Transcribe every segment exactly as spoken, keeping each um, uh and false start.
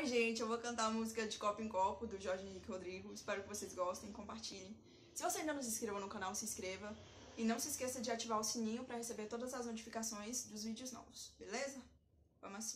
Oi, gente, eu vou cantar a música de Copo em Copo, do Jorge Henrique Rodrigo. Espero que vocês gostem, compartilhem. Se você ainda não se inscreveu no canal, se inscreva. E não se esqueça de ativar o sininho para receber todas as notificações dos vídeos novos, beleza? Vamos assim.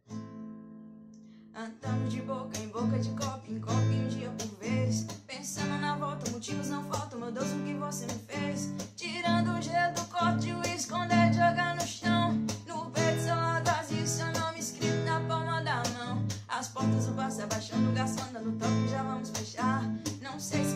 Andando de boca em boca, de copo em copo, um dia por vez. Pensando na volta, motivos não faltam, meu Deus, o que você me fez? Tirando o gelo do copo de uísque, esconder, jogar no chão. No peito, celular vazio, seu nome escrito na palma da mão. As portas do bar se abaixando, garçom dando toque, já vamos fechar. Não sei se